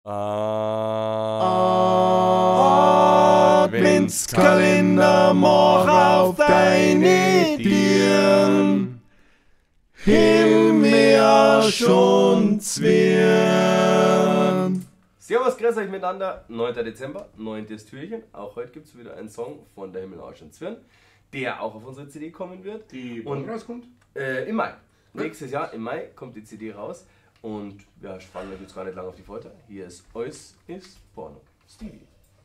Adventskalender, mach auf deine Türen, Himmel schon zwirn. Servus, grüß euch miteinander, 9. Dezember, 9. Türchen. Auch heute gibt es wieder einen Song von der Himmel schon zwirn, der auch auf unsere CD kommen wird. Die wann rauskommt? Im Mai. Nächstes Jahr, im Mai, kommt die CD raus. Und wir spannen euch jetzt gar nicht lange auf die Folter. Hier ist Alles ist Porno. Stevie.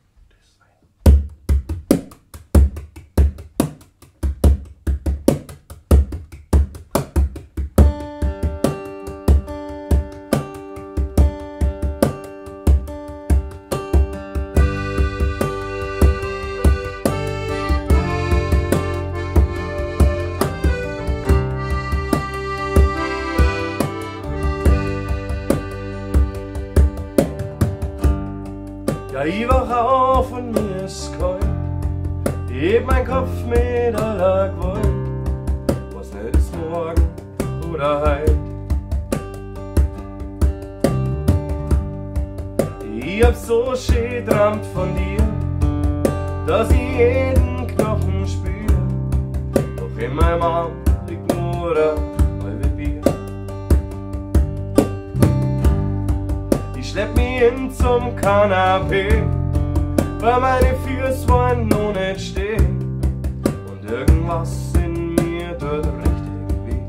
Ja, ich wach auf und mir ist kalt. Ich heb mein Kopf mit aller Gewalt. Was nicht ist morgen oder heut. Ich hab so schön geträumt von dir, dass ich jeden Knochen spür. Doch in meinem Arm liegt nur ein halbe Bier. Ich schlepp mich hin zum Kanapee, weil meine Füße wollen noch nicht stehen und irgendwas in mir tut richtig weh.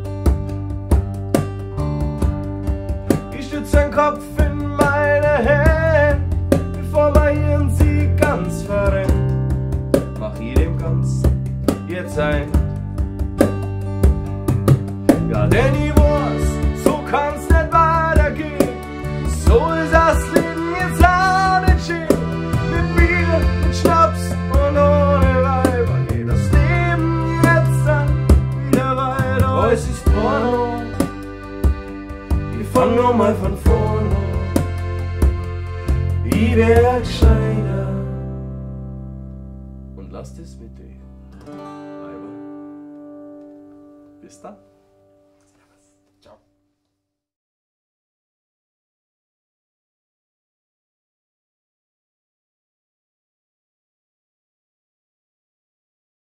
Ich stütze den Kopf in meine Hände, bevor mein Hirn sie ganz verrennt. Mach ich dem Ganzen jetzt ein. Ja, denn ich weiß, so kann's nicht weitergehen. So ist das Leben jetzt auch nicht schön. Mit Bier, mit Schnaps und ohne Weiber geht das Leben jetzt dann wieder weiter. Oh, es ist Porno, ich fang nochmal von vorne. Ich werd gescheiter und lasst es mit den Weiber. Bis dann.